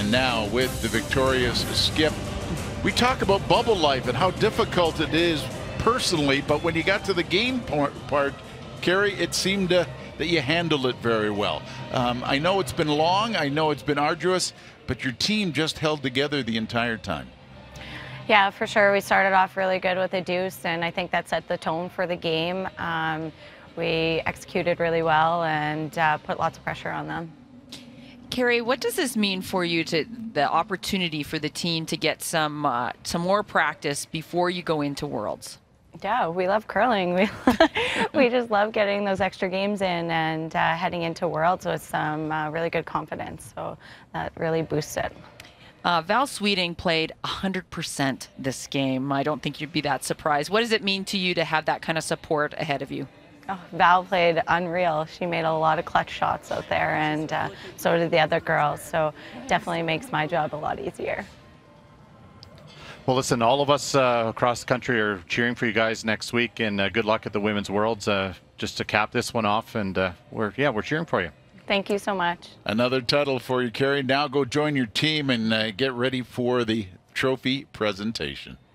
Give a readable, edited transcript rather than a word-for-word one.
And now with the victorious Skip, we talk about bubble life and how difficult it is personally, but when you got to the game part, Kerri, it seemed that you handled it very well. I know it's been long, I know it's been arduous, but your team just held together the entire time. Yeah, for sure. We started off really good with a deuce, and I think that set the tone for the game. We executed really well and put lots of pressure on them. Kerri, what does this mean for you, to the opportunity for the team to get some more practice before you go into Worlds? Yeah, we love curling. We just love getting those extra games in and heading into Worlds with some really good confidence. So that really boosts it. Val Sweeting played 100% this game. I don't think you'd be that surprised. What does it mean to you to have that kind of support ahead of you? Oh, Val played unreal. She made a lot of clutch shots out there, and so did the other girls. So definitely makes my job a lot easier. Well, listen, all of us across the country are cheering for you guys next week, and good luck at the Women's Worlds. Just to cap this one off, and we're cheering for you. Thank you so much. Another title for you, Kerri. Now go join your team and get ready for the trophy presentation.